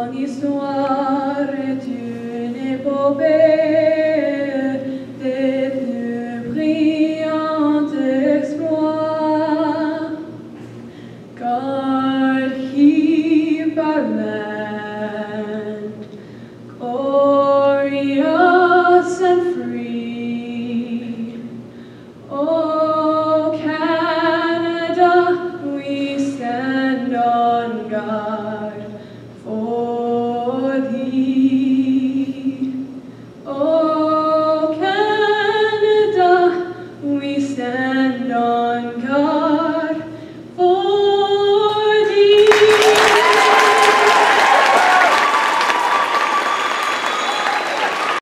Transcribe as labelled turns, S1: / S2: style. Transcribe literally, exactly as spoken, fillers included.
S1: histoire est une épopée des plus brillants exploits. God heaved our land, glorious and free. Oh, Canada, we stand on guard for thee.